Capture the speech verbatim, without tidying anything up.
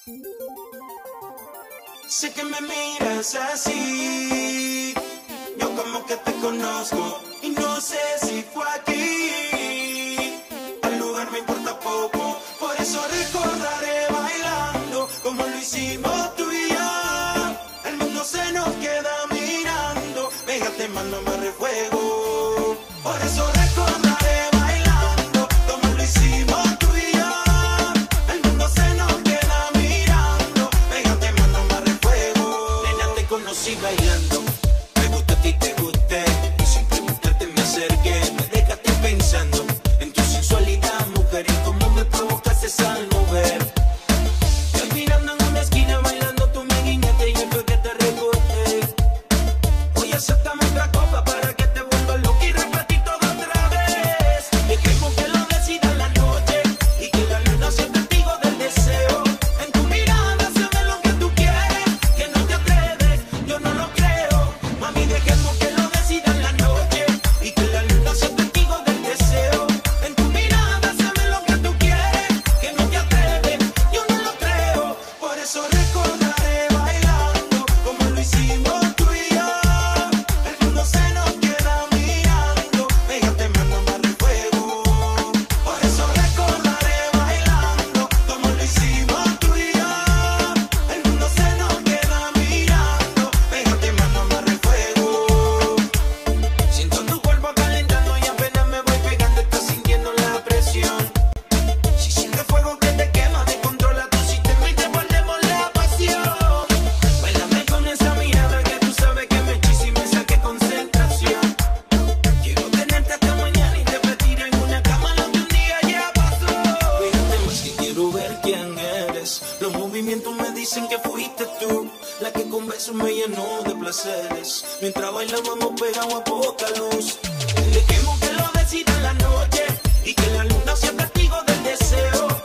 Sé que me miras así, yo como que te conozco y no sé si fue aquí. El lugar me importa poco, por eso recordaré bailando como lo hicimos tú y yo. El mundo se nos queda mirando, pégate más, no me refuego. Por eso recordaré bailando como lo hicimos tú y yo. El mundo se nos queda mirando, pégate más, no me refuego. Nena, te conocí bailando, me gusta a ti, te gusté, y sin preguntarte me acerqué. Me dejaste pensando en tu sensualidad, mujer, y cómo me provocaste al mover. Estoy mirando en una esquina bailando, tú me guiñaste y fue que te recordé. Hoy aceptamos otra copa para que te vuelva loca y repetir todo otra vez. Dejemos que lo decida la noche y que la luna sea testigo del deseo. En tu mirada se ve lo que tú quieres, que no te atreves, yo no lo creo. Mami, dejemos que lo decida la noche y que la luna sea testigo del deseo. En tu mirada se ve lo que tú quieres, que no te atreves, yo no lo creo. Por eso recordaré bailando como lo hicimos tú y yo. El mundo se nos queda mirando, pégate más, no me refuego. Por eso recordaré bailando como lo hicimos tú y yo. El mundo se nos queda mirando, pégate más, no me refuego. Siento tu cuerpo calentando y apenas me voy pegando, estás sintiendo la presión. Si sientes fuego que te quema, descontrola tu sistema y te volvemos la pasión. Bailame con esa mirada que tú sabes que me hechiza y me saque concentración. Quiero tenerte hasta mañana y repetir en una cama lo que un día ya pasó. Fíjate más que quiero ver quién eres. Los movimientos me dicen que fuiste tú, la que con besos me llenó de placeres. Mientras bailábamos pegados a poca luz. Dejemos que lo decida la noche y que la luna sea testigo del deseo.